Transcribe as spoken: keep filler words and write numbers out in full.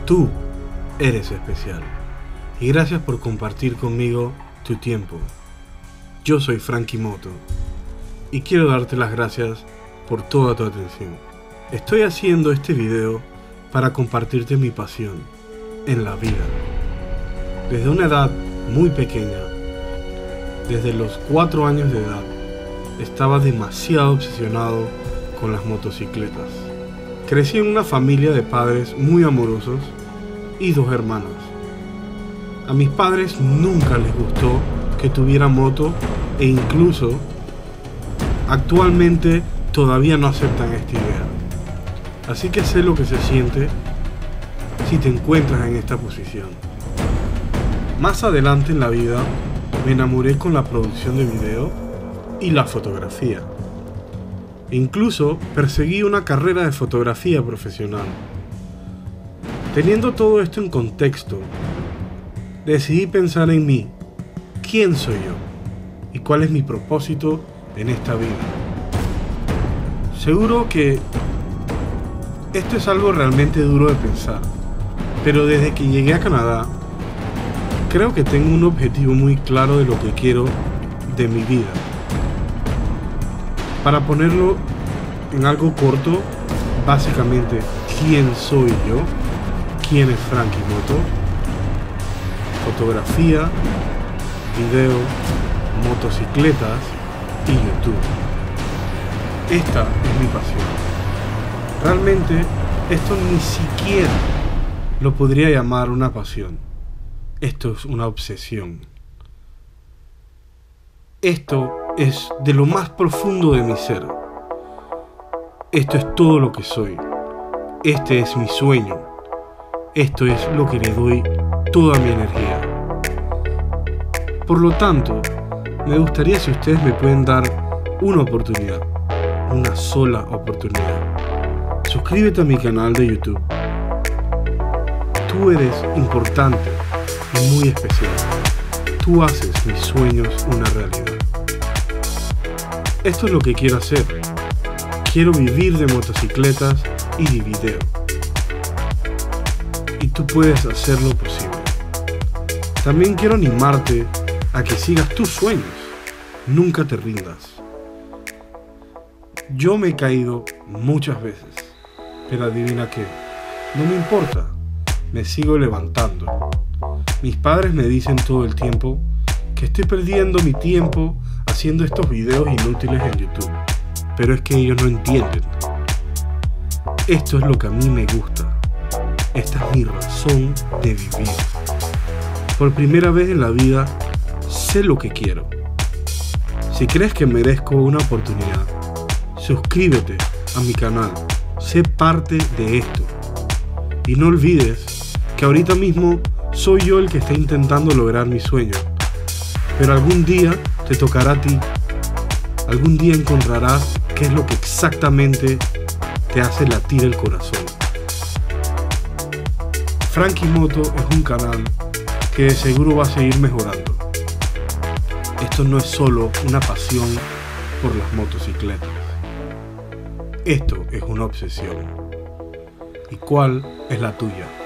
Tú eres especial y gracias por compartir conmigo tu tiempo. Yo soy Frankie Moto y quiero darte las gracias por toda tu atención. Estoy haciendo este video para compartirte mi pasión en la vida. Desde una edad muy pequeña, desde los cuatro años de edad, estaba demasiado obsesionado con las motocicletas. Crecí en una familia de padres muy amorosos y dos hermanos. A mis padres nunca les gustó que tuviera moto e incluso actualmente todavía no aceptan esta idea. Así que sé lo que se siente si te encuentras en esta posición. Más adelante en la vida me enamoré con la producción de video y la fotografía. Incluso perseguí una carrera de fotografía profesional. Teniendo todo esto en contexto, decidí pensar en mí, quién soy yo y cuál es mi propósito en esta vida. Seguro que esto es algo realmente duro de pensar, pero desde que llegué a Canadá, creo que tengo un objetivo muy claro de lo que quiero de mi vida. Para ponerlo en algo corto, básicamente, ¿quién soy yo? ¿Quién es Frankie Moto? Fotografía, video, motocicletas y YouTube. Esta es mi pasión. Realmente, esto ni siquiera lo podría llamar una pasión. Esto es una obsesión. Esto es de lo más profundo de mi ser. Esto es todo lo que soy. Este es mi sueño. Esto es lo que le doy toda mi energía. Por lo tanto, me gustaría si ustedes me pueden dar una oportunidad. Una sola oportunidad. Suscríbete a mi canal de YouTube. Tú eres importante y muy especial. Tú haces mis sueños una realidad. Esto es lo que quiero hacer. Quiero vivir de motocicletas y de video. Y tú puedes hacerlo posible. También quiero animarte a que sigas tus sueños. Nunca te rindas. Yo me he caído muchas veces, pero adivina qué, no me importa. Me sigo levantando. Mis padres me dicen todo el tiempo que estoy perdiendo mi tiempo haciendo estos videos inútiles en YouTube, pero es que ellos no entienden. Esto es lo que a mí me gusta. Esta es mi razón de vivir. Por primera vez en la vida, sé lo que quiero. Si crees que merezco una oportunidad, suscríbete a mi canal. Sé parte de esto. Y no olvides que ahorita mismo soy yo el que está intentando lograr mi sueño. Pero algún día te tocará a ti. Algún día encontrarás qué es lo que exactamente te hace latir el corazón. Frankie Moto es un canal que de seguro va a seguir mejorando. Esto no es solo una pasión por las motocicletas. Esto es una obsesión. ¿Y cuál es la tuya?